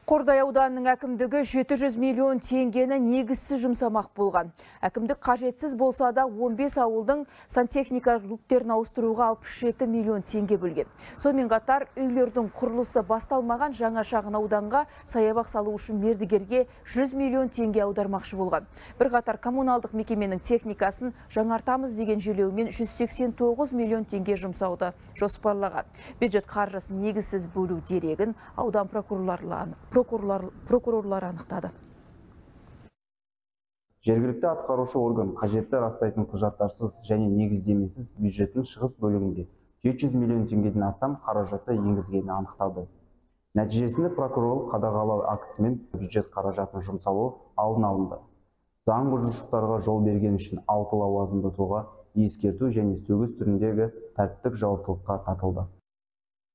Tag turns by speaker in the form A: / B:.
A: Қордай ауданының әкімдігі 700 миллион теңгені негізсіз жұмсамақ болған. Әкімдік қажетсіз болса да 15 ауылдың сантехника люктерін ауыстыруға 67 миллион теңге бөлген. Сонымен қатар үйлердің құрылысы басталмаған жаңа шағын ауданға саябақ салу үшін мердігерге 100 миллион теңге аудармақшы болған. Бір қатар коммуналдық мекеменің техникасын жаңартамыз деген желеумен 189 миллион теңге жұмсауды жоспарлаған. Бюджет қаржысын негізсіз бөлу дерегін аудан прокурорлар анықтады.
B: Жергілікті атқарушы орган қажетті растайтын құжаттарсыз және негіздемесіз бюджеттің шығыс бөлігінде 700 миллион теңгеден астам қаражатты енгізгені анықталды. Нәтижесінде прокурорлық қадағалау актісімен бюджет қаражатын жұмсалуы алдын алынды. Заң бұзушылықтарға жол берген үшін 6 лауазымды тұлға ескерту және сөгіс түріндегі тәртіптік жауаптылыққа тартылды.